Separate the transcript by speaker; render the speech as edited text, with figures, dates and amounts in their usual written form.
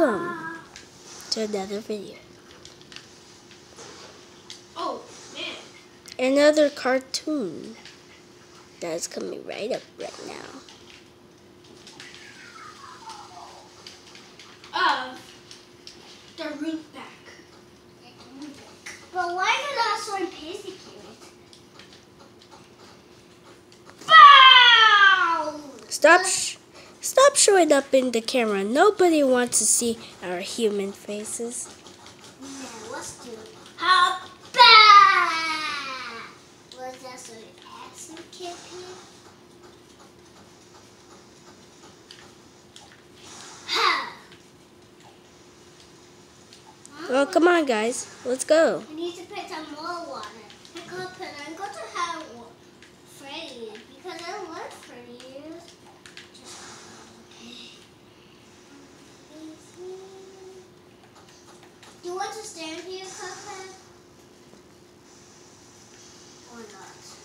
Speaker 1: welcome to another video.
Speaker 2: Oh, man.
Speaker 1: Another cartoon that's coming right up right now.
Speaker 2: Of the root back.
Speaker 3: But why did that sword persecute? Bow!
Speaker 1: Stop showing up in the camera. Nobody wants to see our human faces.
Speaker 3: Yeah, let's do it. How bad? Was that so awesome, Cuphead? Ha!
Speaker 1: Well, come on, guys. Let's go.
Speaker 3: I need to put some more water. I'm going to have Freddy because I love Freddy. Do you want to stand here, Cuphead? Or not?